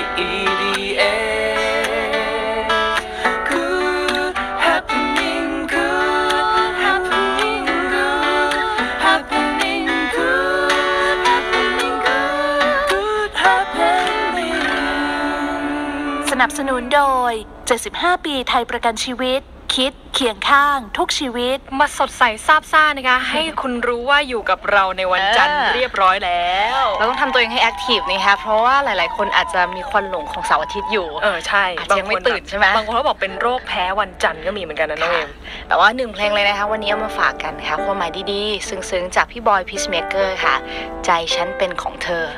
Good happening, good happening, good happening, good happening, good happening สนับสนุนโดย75 ปีไทยประกันชีวิตคิดเคียงข้างทุกชีวิตมาสดใสซาบซ่านะคะให้คุณรู้ว่าอยู่กับเราในวันจันทร์เรียบร้อยแล้วเราต้องทำตัวเองให้แอคทีฟนะคะเพราะว่าหลายๆคนอาจจะมีควันหลงของเสาร์อาทิตย์อยู่ใช่อาจจะยังไม่ตื่นใช่ไหมบางคนเขาบอกเป็นโรคแพ้วันจันทร์ก็มีเหมือนกันนะน้องเอมแต่ว่า1เพลงเลยนะคะวันนี้เอามาฝากกันค่ะความหมายดีๆซึ้งๆจากพี่บอยพีซเมเกอร์ค่ะใจฉันเป็นของเธอ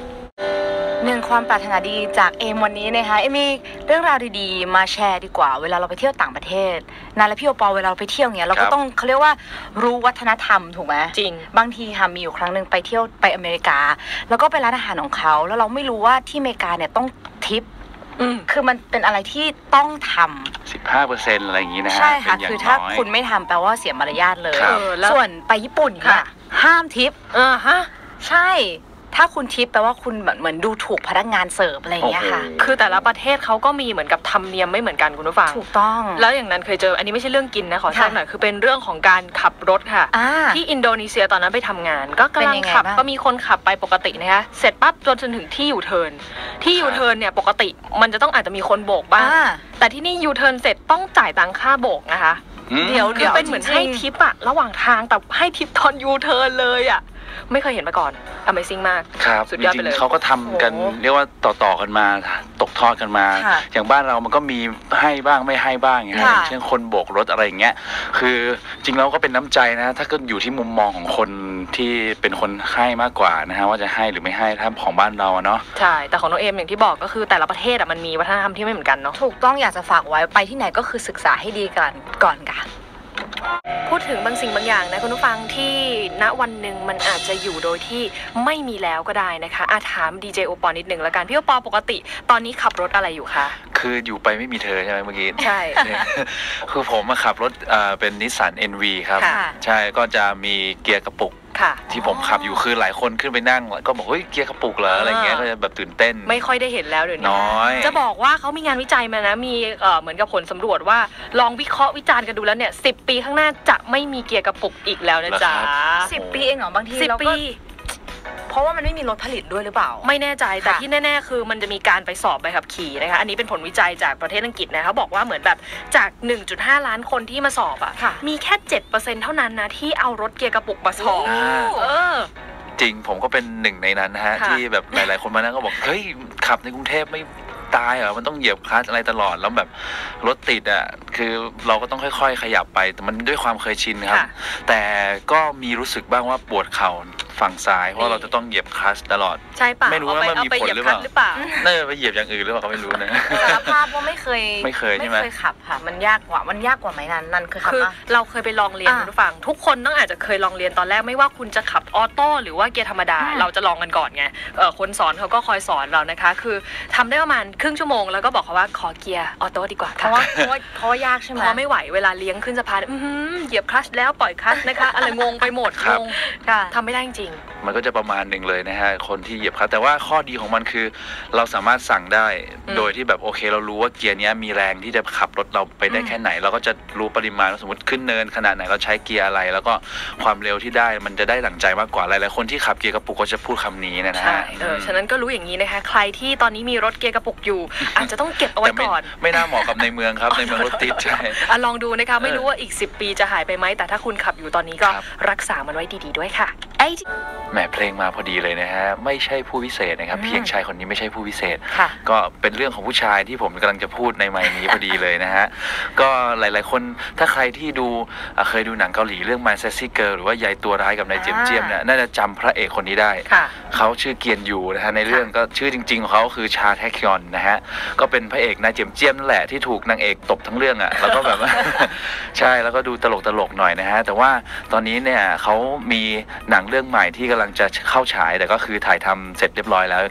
1ความปรารถนาดีจากเอมวันนี้นะคะเอมมีเรื่องราวดีๆมาแชร์ดีกว่าเวลาเราไปเที่ยวต่างประเทศนานแล้วพี่โอปอเวลาเราไปเที่ยวเนี้ยเราก็ต้องเขาเรียกว่ารู้วัฒนธรรมถูกไหมจริงบางทีค่ะมีอยู่ครั้งหนึ่งไปเที่ยวไปอเมริกาแล้วก็ไปร้านอาหารของเขาแล้วเราไม่รู้ว่าที่อเมริกาเนี่ยต้องทิปคือมันเป็นอะไรที่ต้องทำ15%อะไรอย่างนี้นะฮะใช่ค่ะคือถ้าคุณไม่ทำแปลว่าเสียมารยาทเลยส่วนไปญี่ปุ่นค่ะห้ามทิปใช่ถ้าคุณทิปแปลว่าคุณเหมือนดูถูกพนักงานเสิร์ฟอะไรอย่างเงี้ยค่ะคือแต่ละประเทศเขาก็มีเหมือนกับธรรมเนียมไม่เหมือนกันคุณผู้ฟังถูกต้องแล้วอย่างนั้นเคยเจออันนี้ไม่ใช่เรื่องกินนะขอแทรกหน่อยคือเป็นเรื่องของการขับรถค่ะที่อินโดนีเซียตอนนั้นไปทำงานก็กำลังขับก็มีคนขับไปปกตินะคะเสร็จปั๊บจนถึงที่ยูเทิร์นเนี่ยปกติมันจะต้องอาจจะมีคนโบกบ้างแต่ที่นี่ยูเทิร์นเสร็จต้องจ่ายตังค่าโบกนะคะเดี๋ยวเป็นเหมือนให้ทิปอะระหว่างทางแต่ให้ทิปตอนยูเทิร์นเลยอะไม่เคยเห็นมาก่อน Amazing มากครับสุดยอดไปเลยเขาก็ทำกันเรียกว่าต่อกันมาตกทอดกันมาอย่างบ้านเรามันก็มีให้บ้างไม่ให้บ้างอย่างเช่นคนโบกรถอะไรอย่างเงี้ยคือจริงแล้วก็เป็นน้ำใจนะถ้าก็อยู่ที่มุมมองของคนที่เป็นคนให้มากกว่านะฮะว่าจะให้หรือไม่ให้ถ้าของบ้านเราเนาะใช่แต่ของน้องเอมอย่างที่บอกก็คือแต่ละประเทศมันมีวัฒนธรรมที่ไม่เหมือนกันเนาะถูกต้องอยากจะฝากไว้ไปที่ไหนก็คือศึกษาให้ดีก่อนค่ะพูดถึงบางสิ่งบางอย่างนะคุณผู้ฟังที่ณวันหนึ่งมันอาจจะอยู่โดยที่ไม่มีแล้วก็ได้นะคะถามดีเจโอปอนิดหนึ่งแล้วกันพี่โอปอปกติตอนนี้ขับรถอะไรอยู่คะคืออยู่ไปไม่มีเธอใช่ไหมเมื่อกี้ใช่คือผมมาขับรถเป็นนิสสัน NV ครับใช่ก็จะมีเกียร์กระปุกที่ผมขับอยู่คือหลายคนขึ้นไปนั่งก็บอกเฮ้ยเกียร์กระปุกเหรออะไรเงี้ยก็จะแบบตื่นเต้นไม่ค่อยได้เห็นแล้วเดี๋ยวนี้น้อยจะบอกว่าเขามีงานวิจัยมานะมีเหมือนกับผลสำรวจว่าลองวิเคราะห์วิจารณ์กันดูแล้วเนี่ย10 ปีข้างหน้าจะไม่มีเกียร์กระปุกอีกแล้วนะจ๊ะ 10 ปีเองเหรอบางทีเราก็เพราะว่ามันไม่มีรถผลิตด้วยหรือเปล่าไม่แน่ใจแต่ที่แน่ๆคือมันจะมีการไปสอบใบขับขี่นะคะอันนี้เป็นผลวิจัยจากประเทศอังกฤษนะเขาบอกว่าเหมือนแบบจาก 1.5 ล้านคนที่มาสอบมีแค่ 7% เท่านั้นนะที่เอารถเกียร์กระปุกมาสอบจริงผมก็เป็นหนึ่งในนั้นนะฮะที่แบบหลายๆคนมานั่งก็บอกเฮ้ยขับในกรุงเทพไม่ตายเหรอมันต้องเหยียบคลัตช์อะไรตลอดแล้วแบบรถติดคือเราก็ต้องค่อยๆขยับไปแต่มันด้วยความเคยชินครับแต่ก็มีรู้สึกบ้างว่าปวดเข่าฝั่งซ้ายเพราะเราจะต้องเหยียบคลัตช์ตลอดใช่ป่ะไม่รู้ว่ามันมีผลหรือเปล่าน่าจะไปเหยียบอย่างอื่นหรือเปล่าก็ไม่รู้นะสารภาพว่าไม่เคยใช่ไหมขับค่ะมันยากกว่าไหมนั่นคือเราเคยไปลองเรียนคุณผู้ฟังทุกคนต้องอาจจะเคยลองเรียนตอนแรกไม่ว่าคุณจะขับออโต้หรือว่าเกียร์ธรรมดาเราจะลองกันก่อนไงคนสอนเขาก็คอยสอนเรานะคะคือทำได้ประมาณครึ่งชั่วโมงแล้วก็บอกเขาว่าขอเกียร์ออโต้ดีกว่าเพราะว่ายากใช่ไหมเพราะไม่ไหวเวลาเลี้ยงขึ้นสะพานเหยียบคลัตช์แล้วปล่อยคลัตช์นะคะอะไรงงไปหมดงงทำไม่ได้จริงมันก็จะประมาณหนึ่งเลยนะฮะคนที่เหยียบคลัตช์แต่ว่าข้อดีของมันคือเราสามารถสั่งได้โดยที่แบบโอเคเรารู้ว่าเกียร์นี้มีแรงที่จะขับรถเราไปได้แค่ไหนเราก็จะรู้ปริมาณสมมติขึ้นเนินขนาดไหนเราใช้เกียร์อะไรแล้วก็ความเร็วที่ได้มันจะได้ดั่งใจมากกว่าหลายๆคนที่ขับเกียร์กระปุกก็จะพูดคำนี้นะฮะฉะนั้นก็รู้อย่างนี้นะคะใครที่ตอนนี้มีรถเกียร์กระปุกอยู่อาจจะต้องเก็บเอาไว้ก่อนไม่น่าเหมาะกับในเมืองครับในเมืองรถติดใช่ลองดูนะคะไม่รู้ว่าอีก10 ปีจะหายไปไหมแต่ถ้าคุณขับอยู่ตอนนี้ก็รักษามันไว้ดีๆด้วยค่ะแหมเพลงมาพอดีเลยนะฮะไม่ใช่ผู้พิเศษนะครับเพียงชายคนนี้ไม่ใช่ผู้พิเศษก็เป็นเรื่องของผู้ชายที่ผมกำลังจะพูดในไมค์นี้พอดีเลยนะฮะก็หลายๆคนถ้าใครที่เคยดูหนังเกาหลีเรื่อง My Sassy Girl หรือว่ายายตัวร้ายกับนายเจียมเจียมเนี่ยน่าจะจำพระเอกคนนี้ได้เขาชื่อเกียนยูนะฮะในเรื่องก็ชื่อจริงๆของเขาคือชาแทคยอนนะฮะก็เป็นพระเอกนายเจียมเจียมนั่นแหละที่ถูกนางเอกตบทั้งเรื่องแล้วก็แบบใช่แล้วก็ดูตลกหน่อยนะฮะแต่ว่าตอนนี้เนี่ยเขามีหนังเรื่องใหม่ที่กำลังจะเข้าฉายแต่ก็คือถ่ายทำเสร็จเรียบร้อยแล้วกำลัง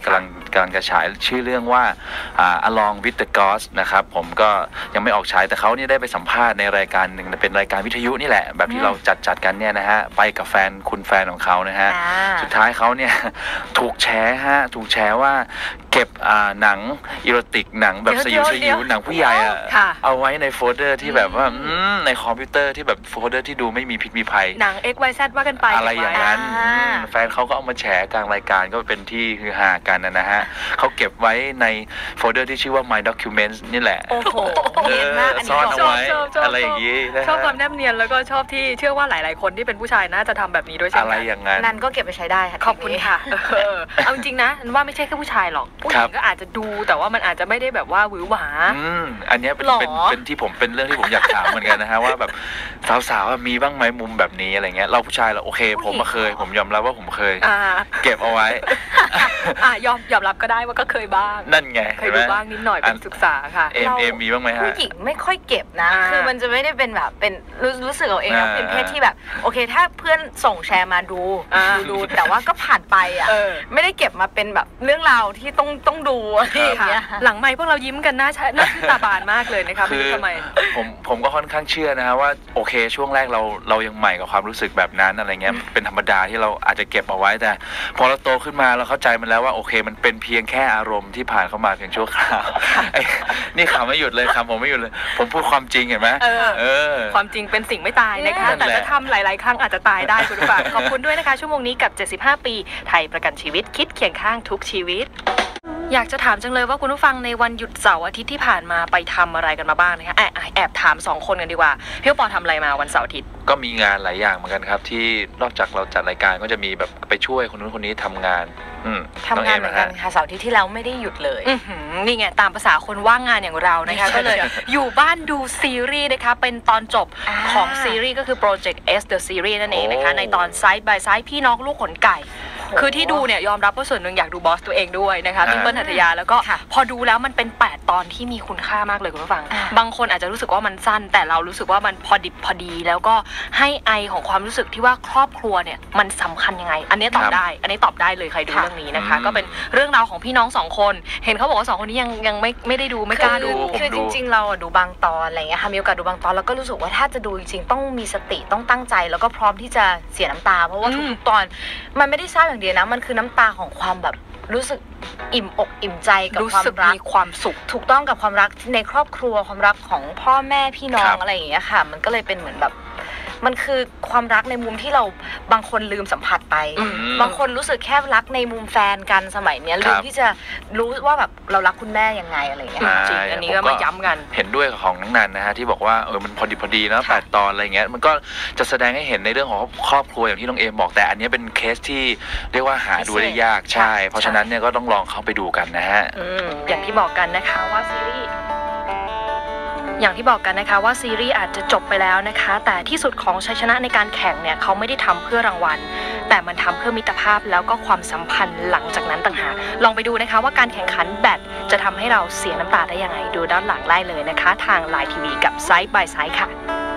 กำลังจะฉายชื่อเรื่องว่าAlong with the Gods นะครับผมก็ยังไม่ออกฉายแต่เขาเนี่ยได้ไปสัมภาษณ์ในรายการหนึ่งเป็นรายการวิทยุนี่แหละแบบที่เราจัดกันเนี่ยนะฮะไปกับแฟนของเขานะฮะสุดท้ายเขาเนี่ยถูกแฉว่าเก็บหนังอีโรติกหนังแบบสยิวหนังผู้ใหญ่เอาไว้ในโฟลเดอร์ที่แบบว่าในคอมพิวเตอร์ที่แบบโฟลเดอร์ที่ดูไม่มีพิษมีภัยหนัง XYZ ว่ากันไปอะไรอย่างนั้นแฟนเขาก็เอามาแฉกลางรายการก็เป็นที่ฮือฮากันนะฮะเขาเก็บไว้ในโฟลเดอร์ที่ชื่อว่า My Documents นี่แหละโอ้โหเนียนมากซ่อนเอาไว้อะไรอย่างนี้ชอบความแนบเนียนแล้วก็ชอบที่เชื่อว่าหลายๆคนที่เป็นผู้ชายน่าจะทำแบบนี้ด้วยใช่ไหมอะไรอย่างนั้นนั่นก็เก็บไปใช้ได้ค่ะขอบคุณค่ะเอาจริงๆนะว่าไม่ใช่แค่ผู้ชายหรอกผู้หญิงก็อาจจะดูแต่ว่ามันอาจจะไม่ได้แบบว่าหวือหวาอันนี้เป็นเรื่องที่ผมอยากถามเหมือนกันนะฮะว่าแบบสาวๆมีบ้างไหมมุมแบบนี้อะไรเงี้ยเราผู้ชายเราโอเคผมเคยผมยอมรับว่าผมเคยเก็บเอาไว้ยอมรับก็ได้ว่าก็เคยบ้างนั่นไงเคยดูบ้างนิดหน่อยเป็นศึกษาค่ะเอ็มมีบ้างไหมฮะผู้หญิงไม่ค่อยเก็บนะคือมันจะไม่ได้เป็นแบบเป็นรู้สึกเอาเองนะเป็นเพศที่แบบโอเคถ้าเพื่อนส่งแชร์มาดูแต่ว่าก็ผ่านไปไม่ได้เก็บมาเป็นแบบเรื่องราวที่ต้องดูอะไรอย่างเงี้ยหลังไมค์พวกเรายิ้มกันน่าชื่นตาบานมากเลยนะคะคือทำไมผมก็ค่อนข้างเชื่อนะฮะว่าโอเคช่วงแรกเรายังใหม่กับความรู้สึกแบบนั้นอะไรเงี้ยเป็นธรรมดาที่เราอาจจะเก็บเอาไว้แต่พอเราโตขึ้นมาเราเข้าใจมันแล้วว่าโอเคมันเป็นเพียงแค่อารมณ์ที่ผ่านเข้ามาเพียงชั่วคราวนี่ขำไม่หยุดเลยครับผมไม่หยุดเลยผมพูดความจริงเห็นไหมความจริงเป็นสิ่งไม่ตายนะคะแต่ถ้าทำหลายๆครั้งอาจจะตายได้คุณผู้ฟังขอบคุณด้วยนะคะชั่วโมงนี้กับ75ปีไทยประกันชีวิตคิดเคียงข้างทุกชีวิตอยากจะถามจังเลยว่าคุณผู้ฟังในวันหยุดเสาร์อาทิตย์ที่ผ่านมาไปทำอะไรกันมาบ้างนะคะแอบถาม2คนกันดีกว่าพี่ปอทำอะไรมาวันเสาร์อาทิตย์ก็มีงานหลายอย่างเหมือนกันครับที่นอกจากเราจัดรายการก็จะมีแบบไปช่วยคนนู้นคนนี้ทำงานทำงานเหมือนกันค่ะเสาร์อาทิตย์ที่แล้วไม่ได้หยุดเลยนี่ไงตามภาษาคนว่างงานอย่างเรานะคะก็เลยอยู่บ้านดูซีรีส์นะคะเป็นตอนจบของซีรีส์ก็คือ Project S The Series นั่นเองนะคะในตอน Side by Side พี่น้องลูกขนไก่คือที่ดูเนี่ยยอมรับว่าส่วนหนึ่งอยากดูบอสตัวเองด้วยนะคะพี่เปิ้ลหัตถยาแล้วก็พอดูแล้วมันเป็น8ตอนที่มีคุณค่ามากเลยคุณผู้ฟังบางคนอาจจะรู้สึกว่ามันสั้นแต่เรารู้สึกว่ามันพอดิบพอดีแล้วก็ให้ไอของความรู้สึกที่ว่าครอบครัวเนี่ยมันสำคัญยังไงอันนี้ตอบได้เลยใครดูเรื่องนี้นะคะก็เป็นเรื่องราวของพี่น้อง2คนเห็นเขาบอกว่า2คนนี้ยังไม่ได้ดูไม่กล้าดูคือจริงๆเราดูบางตอนอะไรเงี้ยค่ะมีโอกาสดูบางตอนแล้วก็รู้สึกว่าถ้าจะดูจริงๆต้องมีสติต้องตั้งใจแล้วก็พร้อมที่จะเสียน้ำตาเพราะว่าทุกๆตอนมันไม่ได้เศร้าอย่างเดียวนะมันคือน้ำตาของความแบบรู้สึกอิ่มอกอิ่มใจกับความรักมีความสุขถูกต้องกับความรักในครอบครัวความรักของพ่อแม่พี่น้องอะไรอย่างเงี้ยค่ะมันก็เลยเป็นเหมือนแบบมันคือความรักในมุมที่เราบางคนลืมสัมผัสไปบางคนรู้สึกแค่รักในมุมแฟนกันสมัยนี้ลืมที่จะรู้ว่าแบบเรารักคุณแม่ยังไงอะไรอย่างเงี้ยจริงอันนี้ก็มาย้ำกันเห็นด้วยของน้องนันนะฮะที่บอกว่ามันพอดีนะ8ตอนอะไรเงี้ยมันก็จะแสดงให้เห็นในเรื่องของครอบครัวอย่างที่น้องเอมบอกแต่อันนี้เป็นเคสที่เรียกว่าหาดูได้ยากใช่เพราะฉะนั้นเนี่ยก็ต้องลองเข้าไปดูกันนะฮะอย่างที่บอกกันนะคะว่าซีรีส์อาจจะจบไปแล้วนะคะแต่ที่สุดของชัยชนะในการแข่งเนี่ยเขาไม่ได้ทำเพื่อรางวัลแต่มันทำเพื่อมิตรภาพแล้วก็ความสัมพันธ์หลังจากนั้นต่างหากลองไปดูนะคะว่าการแข่งขันแบดจะทำให้เราเสียน้ำตาได้ยังไงดูด้านหลังได้เลยนะคะทาง LINE TV กับ Side by Side ค่ะ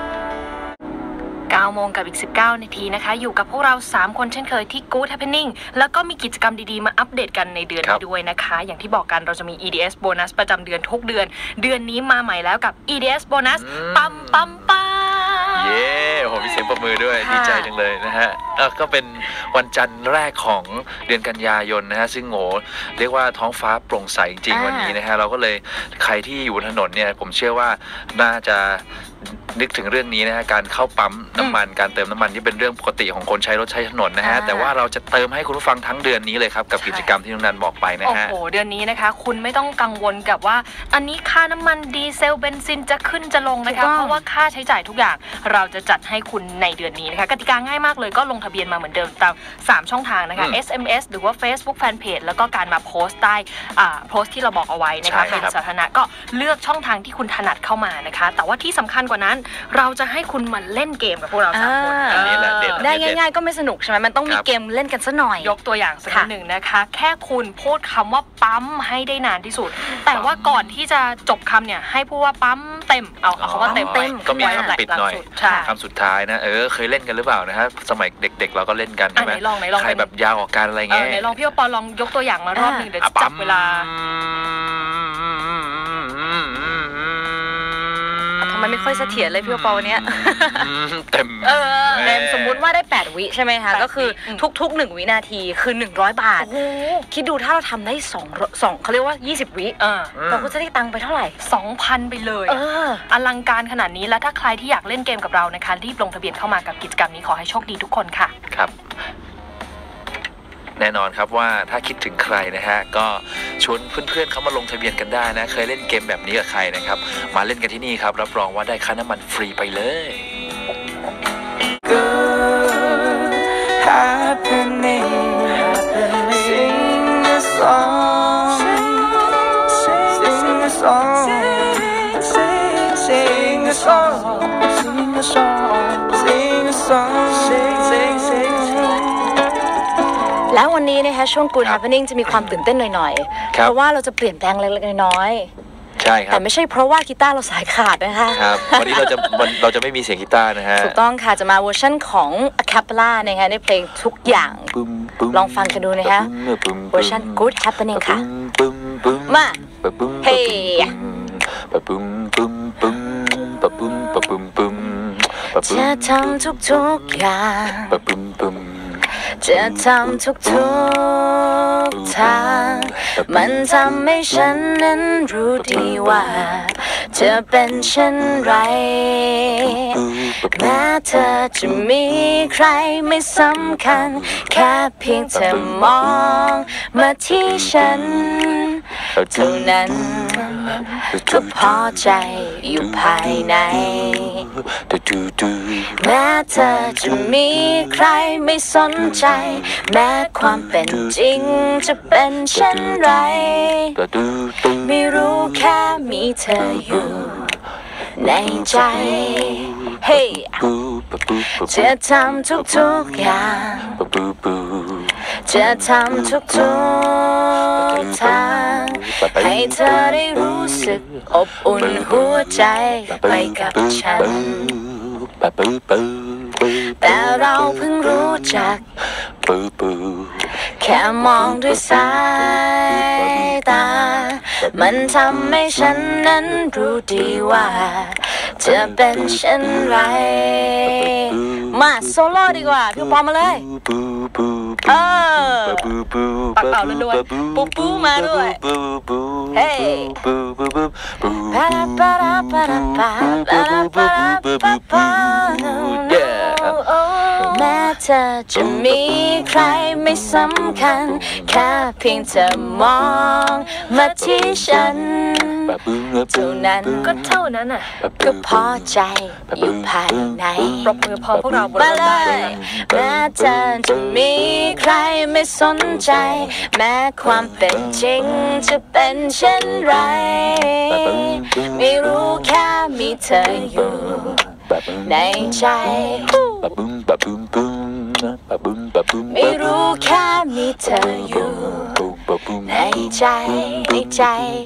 9 โมงกับอีก19 นาทีนะคะอยู่กับพวกเรา3คนเช่นเคยที่ Good Happening แล้วก็มีกิจกรรมดีๆมาอัปเดตกันในเดือนนี้ด้วยนะคะอย่างที่บอกกันเราจะมี EDS โบนัสประจำเดือนทุกเดือนนี้มาใหม่แล้วกับ EDS โบนัสปั๊มเย้โหมีเสียงปรบมือด้วยดีใจจังเลยนะฮะก็เป็นวันจันทร์แรกของเดือนกันยายนนะฮะซึ่งโง่เรียกว่าท้องฟ้าโปร่งใสจริงวันนี้นะฮะเราก็เลยใครที่อยู่บนถนนเนี่ยผมเชื่อว่าน่าจะนึกถึงเรื่องนี้นะฮะการเข้าปั๊มน้ำมันการเติมน้ำมันที่เป็นเรื่องปกติของคนใช้รถใช้ถนนนะฮะแต่ว่าเราจะเติมให้คุณผู้ฟังทั้งเดือนนี้เลยครับกับกิจกรรมที่น้องนันบอกไปนะฮะโอ้โหเดือนนี้นะคะคุณไม่ต้องกังวลกับว่าอันนี้ค่าน้ำมันดีเซลเบนซินจะขึ้นจะลงนะคะเพราะว่าค่าใช้จ่ายทุกอย่างเราจะจัดให้คุณในเดือนนี้นะคะกติกาง่ายมากเลยก็ลงทะเบียนมาเหมือนเดิมตาม3ช่องทางนะคะ SMS หรือว่า Facebook Fanpage แล้วก็การมาโพสต์ใต้โพสต์ที่เราบอกเอาไว้นะคะเป็นสาธารณะก็เลือกช่องทางที่คุณถนัดเข้ามานะคะแต่ว่าที่สำคัญกว่าว่านั้นเราจะให้คุณมาเล่นเกมกับพวกเรา3 คนอันนี้แหละเด็ดได้ง่ายๆก็ไม่สนุกใช่ไหมมันต้องมีเกมเล่นกันซะหน่อยยกตัวอย่างสักนิดหนึ่งนะคะแค่คุณพูดคำว่าปั๊มให้ได้นานที่สุดแต่ว่าก่อนที่จะจบคำเนี่ยให้พูดว่าปั๊มเต็มเอาคำว่าเต็มก็มีคำปิดหน่อยคำสุดท้ายนะเคยเล่นกันหรือเปล่านะฮะสมัยเด็กๆเราก็เล่นกันใช่ไหมใครแบบยาวออกกันอะไรเงี้ยไหนลองพี่ปอลองยกตัวอย่างมารอบนึงเดี๋ยวจับเวลาทำไมไม่ค่อยเสถียรเลยพี่ปอวันนี้เต็มสมมุติว่าได้8 วิใช่ไหมคะก็คือทุกๆ1 วินาทีคือ100 บาทคิดดูถ้าเราทำได้2เขาเรียกว่า20 วิเราก็จะได้ตังค์ไปเท่าไหร่ 2,000 ไปเลยอลังการขนาดนี้แล้วถ้าใครที่อยากเล่นเกมกับเรานะคะรีบลงทะเบียนเข้ามากับกิจกรรมนี้ขอให้โชคดีทุกคนค่ะครับแน่นอนครับว่าถ้าคิดถึงใครนะฮะก็ชวนเพื่อนๆเขามาลงทะเบียนกันได้นะเคยเล่นเกมแบบนี้กับใครนะครับมาเล่นกันที่นี่ครับรับรองว่าได้ค่าน้ำมันฟรีไปเลย Good happening Sing a song Sing a song Sing a song Sing a song Sing a song Sing แล้ววันนี้นะคะช่วง Good Happening จะมีความตื่นเต้นหน่อยๆเพราะว่าเราจะเปลี่ยนแปลงเล็กๆน้อยๆใช่ครับแต่ไม่ใช่เพราะว่ากีตาร์เราสายขาดนะคะครับวันนี้เราจะไม่มีเสียงกีตาร์นะฮะถูกต้องค่ะจะมาเวอร์ชั่นของ A Cappella นะคะในเพลงทุกอย่างลองฟังกันดูนะคะเวอร์ชัน Good Happening ค่ะมาเฮ้จะทำทุกๆอย่างจะทำทุกทางมันทำให้ฉันนั้นรู้ดีว่าจะเป็นเช่นไรแม้เธอจะมีใครไม่สำคัญแค่เพียงเธอมองมาที่ฉันเท่านั้นก็พอใจอยู่ภายในแม้เธอจะมีใครไม่สนใจแม้ความเป็นจริงจะเป็นเช่นไรไม่รู้แค่มีเธออยู่ในใจเฮ้จะทำทุกๆอย่างจะทำทุกทางให้เธอได้รู้สึกอบอุ่นหัวใจไปกับฉันแต่เราเพิ่งรู้จักแค่มองด้วยสายตามันทำให้ฉันนั้นรู้ดีว่าจะเป็นเช่นไรมาโซโล่ดีกว่าพี่ปอมมาเลยปักเป่าล้วนๆปุ๊บปุ๊บมาด้วยเฮ้แม้เธอจะมีใครไม่สำคัญแค่เพียงเธอมองมาที่ฉันเท่านั้นก็เท่านั้นอ่ะก็พอใจอยู่ภายในปรบมือพอพวกเรามาเลยแม้เธอจะมีใครไม่สนใจแม้ความเป็นจริงจะเป็นเช่นไรไม่รู้แค่มีเธออยู่ในใจไม่รู้แค่มีเธออยู่ในใจในใจ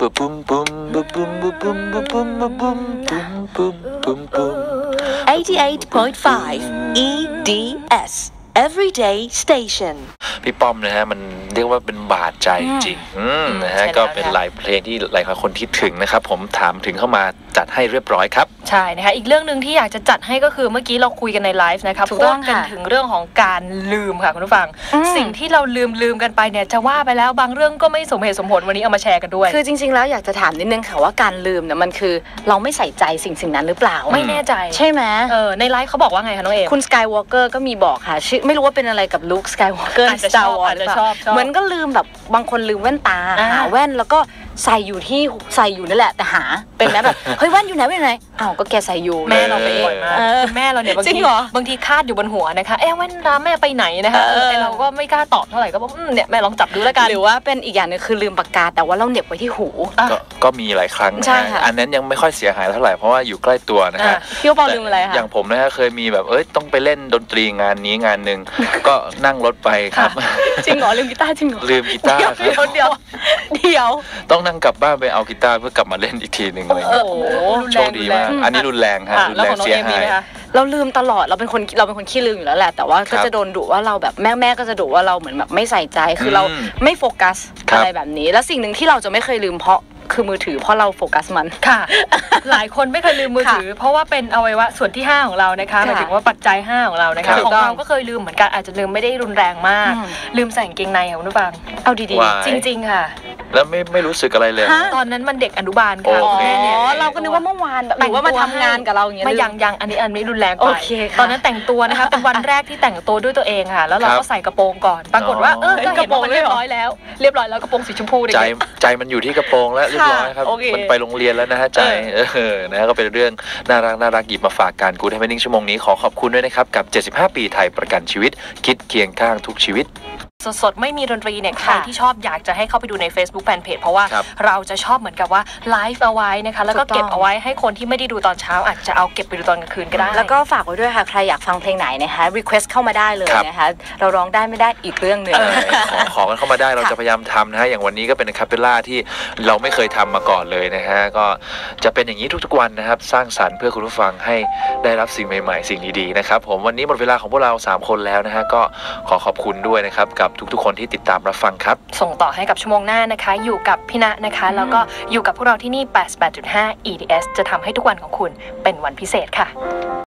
88.5 EDS Everyday Station พี่ป้อมนะฮะมันเรียกว่าเป็นบาดใจจริงนะฮะก็เป็นหลายเพลงที่หลายคนคิดถึงนะครับผมถามถึงเข้ามาจัดให้เรียบร้อยครับใช่นะคะอีกเรื่องนึงที่อยากจะจัดให้ก็คือเมื่อกี้เราคุยกันในไลฟ์นะครับพูดกันถึงเรื่องของการลืมค่ะคุณผู้ฟังสิ่งที่เราลืมกันไปเนี่ยจะว่าไปแล้วบางเรื่องก็ไม่สมเหตุสมผลวันนี้เอามาแชร์กันด้วยคือจริงๆแล้วอยากจะถามนิดนึงค่ะว่าการลืมเนี่ยมันคือเราไม่ใส่ใจสิ่งนั้นหรือเปล่าไม่แน่ใจใช่ไหมในไลฟ์เขาบอกว่าไงคะน้องเอคุณสกายวอล์กเกอร์ก็มีบอกค่ะไม่รู้ว่าเป็นอะไรกับลุคสกายวอล์กเกอร์อาจจะชอบเหมือนก็ลืมแบบบางคนลืมแว่นตาหาแว่นแล้วก็ใส่อยู่นั่นแหละแต่หาเป็นไหมแบบเฮ้ยแว่นอยู่ไหนอ้าวก็แกใส่อยู่แม่เราเป็นบ่อยมากแม่เราเนี่ยบางทีคาดอยู่บนหัวนะคะแว่นตาแม่ไปไหนนะคะเราก็ไม่กล้าตอบเท่าไหร่ก็บอกเนี่ยแม่ลองจับดูแล้วกันหรือว่าเป็นอีกอย่างนึงคือลืมปากกาแต่ว่าเราเหน็บไว้ที่หูก็มีหลายครั้งอันนั้นยังไม่ค่อยเสียหายเท่าไหร่เพราะว่าอยู่ใกล้ตัวนะฮะพี่ปอลืมอะไรคะอย่างผมนะฮะเคยมีแบบต้องไปเล่นดนตรีงานนี้งานนึงก็นั่งรถไปครับจริงเหรอลืมกีตาร์จริงเหรอลืมกีตาร์เดี๋ยวต้องนั่งกลับบ้านไปเอากีตาร์เพื่อกลับมาเล่นอีกทีนึงเลยโชคดีมากอันนี้รุนแรงฮะรุนแรงเสียหายเราลืมตลอดเราเป็นคนขี้ลืมอยู่แล้วแหละแต่ว่าก็จะโดนดุว่าเราแบบแม่ก็จะดุว่าเราเหมือนแบบไม่ใส่ใจคือเราไม่โฟกัสอะไรแบบนี้แล้วสิ่งหนึ่งที่เราจะไม่เคยลืมเพราะคือมือถือเพราะเราโฟกัสมันค่ะหลายคนไม่เคยลืมมือถือเพราะว่าเป็นอวัยวะส่วนที่5ของเรานะคะหมายถึงว่าปัจจัย5ของเรานะคะของเราก็เคยลืมเหมือนกันอาจจะลืมไม่ได้รุนแรงมากลืมใส่กางเกงในค่ะคุณผู้ฟังเอาดีๆจริงๆค่ะแล้วไม่รู้สึกอะไรเลยตอนนั้นมันเด็กอนุบาลค่ะเราก็นึกว่าเมื่อวานหรือว่ามาทำงานกับเราอย่างเงี้ยไม่ยังอันนี้รุนแรงไปตอนนั้นแต่งตัวนะคะเป็นวันแรกที่แต่งตัวด้วยตัวเองค่ะแล้วเราก็ใส่กระโปรงก่อนปรากฏว่าก็เห็นว่ามันเรียบร้อยแล้วกระโปรงสีชมพูใจมันอยู่ที่กระโปรงแล้วเรียบร้อยครับมันไปโรงเรียนแล้วนะฮะใจนะก็เป็นเรื่องน่ารักหยิบมาฝากกันกูดให้ไม่นิ่งชั่วโมงนี้ขอบคุณด้วยนะครับกับ75ปีไทยประกันชีวิตคิดเคียงข้างทุกชีวิตสดไม่มีดนตรีเนี่ยใครที่ชอบอยากจะให้เข้าไปดูใน Facebook Fanpage เพราะว่าเราจะชอบเหมือนกับว่าไลฟ์เอาไว้นะคะแล้วก็เก็บเอาไว้ให้คนที่ไม่ได้ดูตอนเช้าอาจจะเอาเก็บไปดูตอนกลางคืนก็ได้แล้วก็ฝากไว้ด้วยค่ะใครอยากฟังเพลงไหนนะคะรีเควสเข้ามาได้เลยนะคะเราร้องได้ไม่ได้อีกเรื่องนึงขอกันเข้ามาได้เราจะพยายามทำนะฮะอย่างวันนี้ก็เป็นคาเปลล่าที่เราไม่เคยทำมาก่อนเลยนะฮะก็จะเป็นอย่างนี้ทุกๆวันนะครับสร้างสรรค์เพื่อคุณผู้ฟังให้ได้รับสิ่งใหม่ๆสิ่งดีๆนะครับผมวันนี้หมดเวลาของพวกเรา3คนแล้วนะฮะก็ขอบคุณด้วยนะครับกับทุกๆคนที่ติดตามรับฟังครับส่งต่อให้กับชั่วโมงหน้านะคะอยู่กับพี่ณนะคะแล้วก็อยู่กับพวกเราที่นี่ 88.5 EDS จะทำให้ทุกวันของคุณเป็นวันพิเศษค่ะ